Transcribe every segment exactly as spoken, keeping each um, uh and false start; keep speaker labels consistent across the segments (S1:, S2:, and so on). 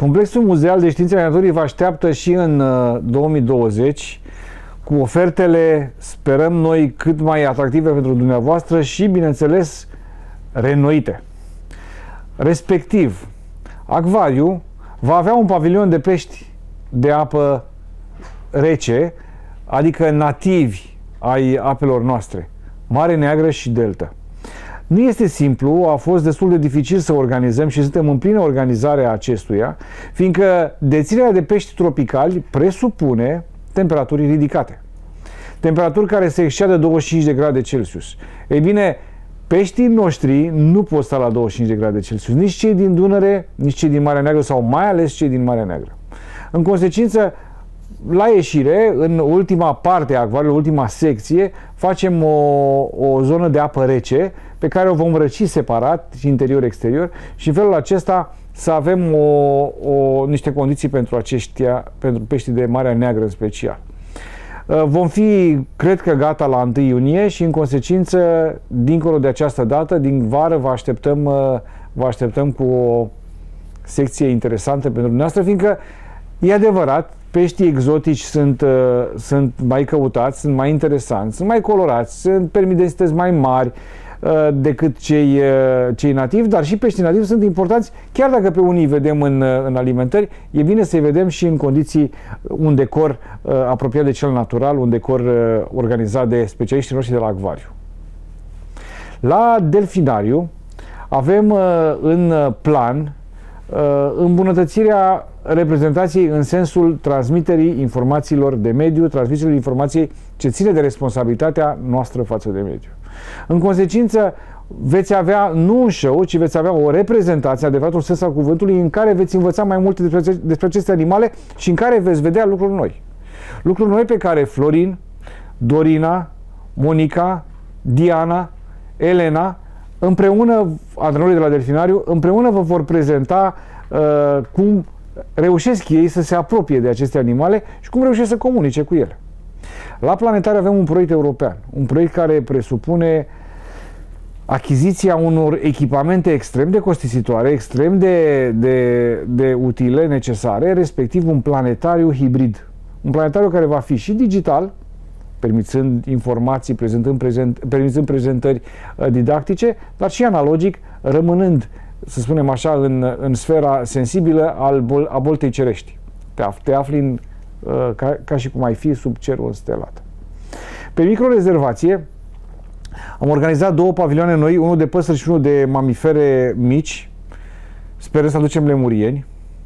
S1: Complexul Muzeal de Științe ale Naturii vă așteaptă și în uh, două mii douăzeci cu ofertele, sperăm noi, cât mai atractive pentru dumneavoastră și, bineînțeles, reînnoite. Respectiv, acvariu va avea un pavilion de pești de apă rece, adică nativi ai apelor noastre, Mare Neagră și Delta. Nu este simplu, a fost destul de dificil să organizăm și suntem în plină organizare a acestuia, fiindcă deținerea de pești tropicali presupune temperaturi ridicate. Temperaturi care se exceadă douăzeci și cinci de grade Celsius. Ei bine, peștii noștri nu pot sta la douăzeci și cinci de grade Celsius, nici cei din Dunăre, nici cei din Marea Neagră sau mai ales cei din Marea Neagră. În consecință, la ieșire, în ultima parte a acvariului, ultima secție, facem o, o zonă de apă rece pe care o vom răci separat, interior-exterior, și în felul acesta să avem o, o, niște condiții pentru aceștia, pentru peștii de Marea Neagră în special. Vom fi, cred că, gata la întâi iunie și, în consecință, dincolo de această dată, din vară, vă așteptăm, vă așteptăm cu o secție interesantă pentru dumneavoastră, fiindcă, e adevărat, peștii exotici sunt, sunt mai căutați, sunt mai interesanți, sunt mai colorați, sunt permit densități mai mari decât cei, cei nativi, dar și peștii nativi sunt importanți, chiar dacă pe unii îi vedem în, în alimentări, e bine să-i vedem și în condiții, un decor uh, apropiat de cel natural, un decor uh, organizat de specialiștii noștri de la acvariu. La delfinariu avem uh, în plan uh, îmbunătățirea reprezentației în sensul transmiterii informațiilor de mediu, transmiterii informației ce ține de responsabilitatea noastră față de mediu. În consecință, veți avea nu un show, ci veți avea o reprezentație, adevăratul sens al cuvântului, în care veți învăța mai multe despre, despre aceste animale și în care veți vedea lucruri noi. Lucruri noi pe care Florin, Dorina, Monica, Diana, Elena, împreună, antrenorii de la delfinariu, împreună vă vor prezenta uh, cum reușesc ei să se apropie de aceste animale și cum reușesc să comunice cu ele. La Planetariu avem un proiect european, un proiect care presupune achiziția unor echipamente extrem de costisitoare, extrem de, de, de utile, necesare, respectiv un planetariu hibrid. Un planetariu care va fi și digital, permițând informații, prezentând, prezent, permițând prezentări didactice, dar și analogic, rămânând, să spunem așa, în, în sfera sensibilă al bol, a boltei cerești. Te, af, te afli în Ca, ca și cum ai fi sub cerul înstelat. Pe microrezervație am organizat două pavilioane noi, unul de păsări și unul de mamifere mici. Sperăm să aducem lemurieni.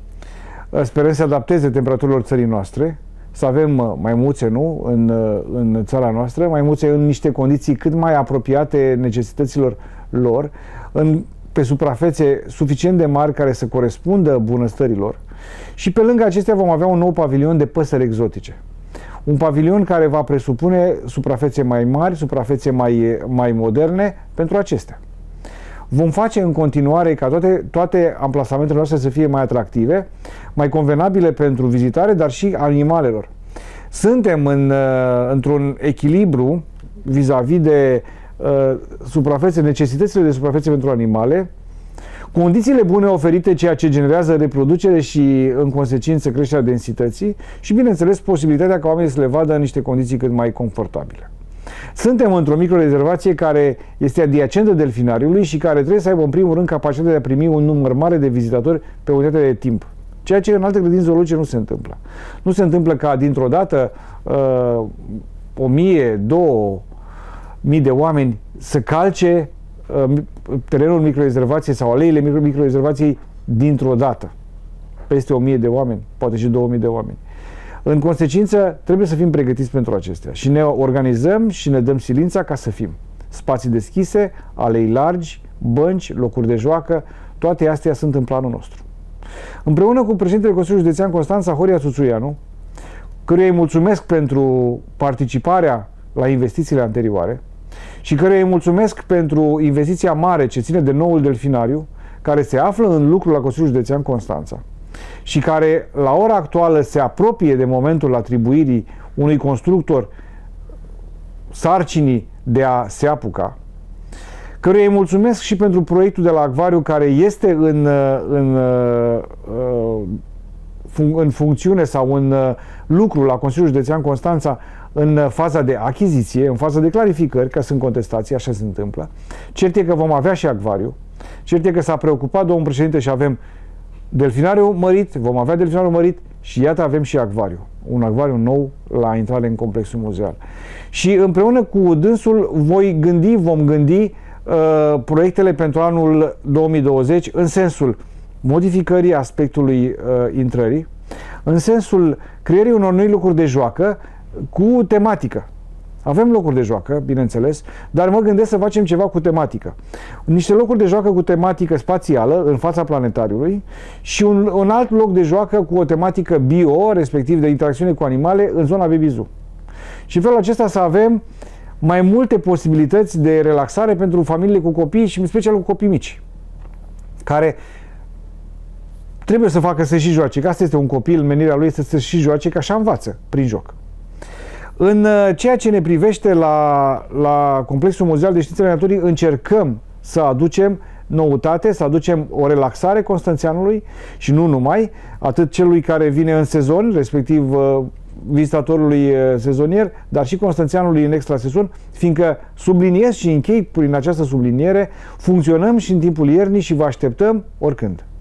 S1: Sperăm să adapteze temperaturilor țării noastre, să avem maimuțe, nu, în, în țara noastră, maimuțe în niște condiții cât mai apropiate necesităților lor, în, pe suprafețe suficient de mari care să corespundă bunăstărilor. Și pe lângă acestea vom avea un nou pavilion de păsări exotice. Un pavilion care va presupune suprafețe mai mari, suprafețe mai, mai moderne pentru acestea. Vom face în continuare ca toate, toate amplasamentele noastre să fie mai atractive, mai convenabile pentru vizitare, dar și animalelor. Suntem în, într-un echilibru vis-a-vis de uh, suprafețe, necesitățile de suprafețe pentru animale, condițiile bune oferite, ceea ce generează reproducere și, în consecință, creșterea densității și, bineînțeles, posibilitatea ca oamenii să le vadă în niște condiții cât mai confortabile. Suntem într-o microrezervație care este adiacentă delfinariului și care trebuie să aibă, în primul rând, capacitatea de a primi un număr mare de vizitatori pe unitate de timp. Ceea ce în alte grădini zoologice nu se întâmplă. Nu se întâmplă ca, dintr-o dată, uh, o mie, două mii de oameni să calce terenul microrezervației sau aleile microrezervației dintr-o dată. Peste o mie de oameni, poate și două mii de oameni. În consecință, trebuie să fim pregătiți pentru acestea. Și ne organizăm și ne dăm silința ca să fim. Spații deschise, alei largi, bănci, locuri de joacă, toate astea sunt în planul nostru. Împreună cu președintele Consiliului Județean Constanța, Horia Țuțuianu, căruia îi mulțumesc pentru participarea la investițiile anterioare, și căruia îi mulțumesc pentru investiția mare ce ține de noul delfinariu, care se află în lucru la Consiliul Județean Constanța și care la ora actuală se apropie de momentul atribuirii unui constructor sarcinii de a se apuca, căruia îi mulțumesc și pentru proiectul de la acvariu care este în, în, în în funcțiune sau în lucru la Consiliul Județean Constanța în faza de achiziție, în faza de clarificări, că sunt contestații, așa se întâmplă. Cert e că vom avea și acvariu. Cert e că s-a preocupat domnul președinte și avem delfinariu mărit, vom avea delfinariu mărit și iată avem și acvariu. Un acvariu nou la intrare în complexul muzeal. Și împreună cu dânsul voi gândi, vom gândi uh, proiectele pentru anul două mii douăzeci în sensul modificării aspectului uh, intrării, în sensul creării unor noi locuri de joacă cu tematică. Avem locuri de joacă, bineînțeles, dar mă gândesc să facem ceva cu tematică. Niște locuri de joacă cu tematică spațială în fața planetariului și un, un alt loc de joacă cu o tematică bio, respectiv de interacțiune cu animale, în zona Baby Zoo. Și în felul acesta să avem mai multe posibilități de relaxare pentru familiile cu copii și în special cu copii mici, care trebuie să facă să și joace, că asta este un copil, menirea lui este să și joace, că așa învață, prin joc. În ceea ce ne privește la, la Complexul Muzeal de Științe ale Naturii, încercăm să aducem noutate, să aducem o relaxare Constanțianului și nu numai, atât celui care vine în sezon, respectiv vizitatorului sezonier, dar și Constanțianului în extrasezon, fiindcă subliniez și închei prin această subliniere, funcționăm și în timpul iernii și vă așteptăm oricând.